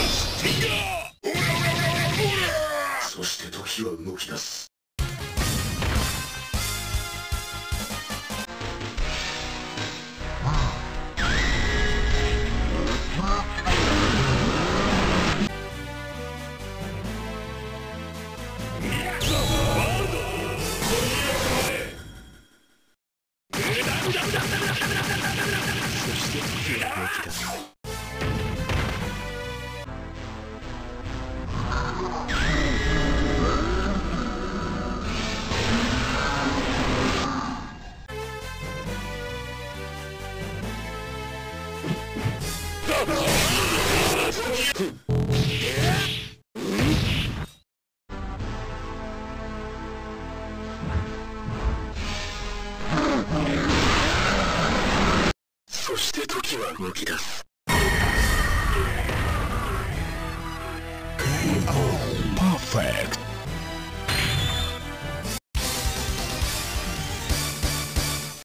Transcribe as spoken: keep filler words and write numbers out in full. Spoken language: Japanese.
そして時は動き出す。そして時は動き出す。 ケーオー パーフェクト。